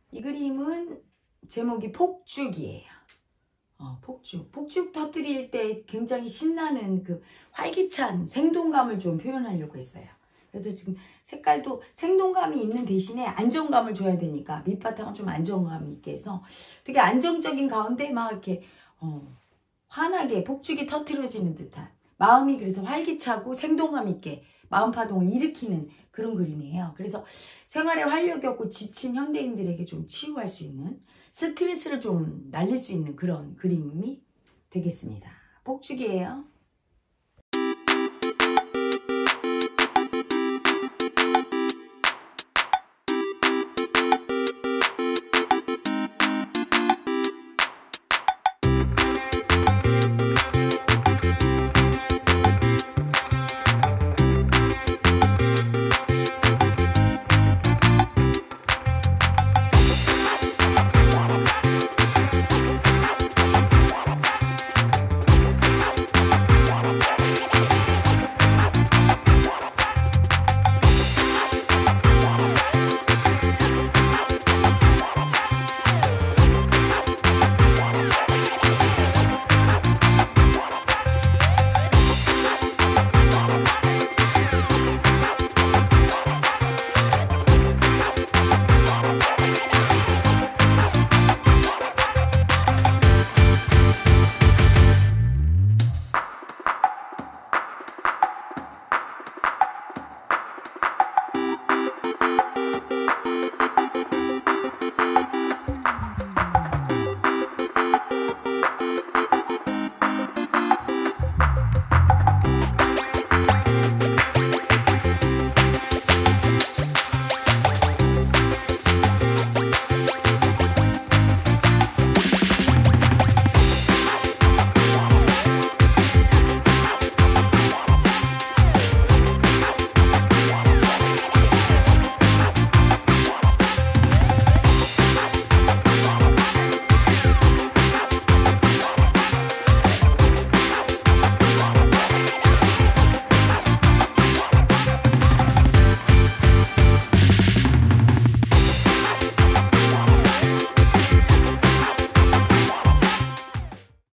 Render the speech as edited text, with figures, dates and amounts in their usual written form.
이 그림은 제목이 폭죽이에요. 폭죽 터뜨릴 때 굉장히 신나는 그 활기찬 생동감을 좀 표현하려고 했어요. 그래서 지금 색깔도 생동감이 있는 대신에 안정감을 줘야 되니까 밑바탕은 좀 안정감 있게 해서 되게 안정적인 가운데 막 이렇게 환하게 폭죽이 터뜨려지는 듯한 마음이 그래서 활기차고 생동감 있게 마음파동을 일으키는 그런 그림이에요. 그래서 생활에 활력이 없고 지친 현대인들에게 좀 치유할 수 있는 스트레스를 좀 날릴 수 있는 그런 그림이 되겠습니다. 폭죽이에요.